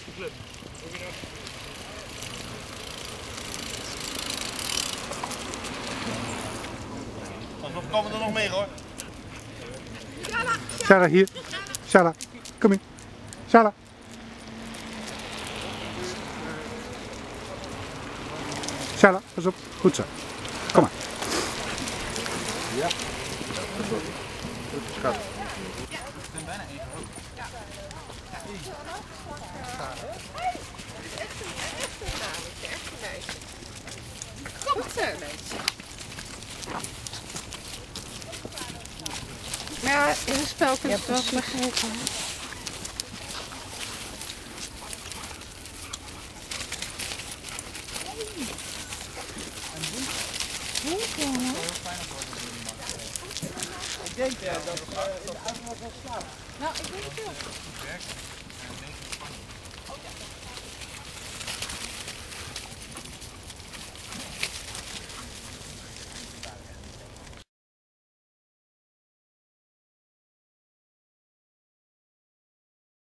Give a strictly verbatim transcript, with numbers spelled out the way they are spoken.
de club. Dan komen er nog meer hoor. Sarah, hier. Sarah, kom hier. Sarah. Sarah, pas op. Goed zo. Kom maar. Ja. Goed, schat. Ik ben bijna één groot. Ja. Echt een meisje. Kom het zo, meisje. Maar ja, in een spel kun je het wel begrijpen. Ik denk uh, dat uh, de avond wel slaap. Nou, ik weet het wel.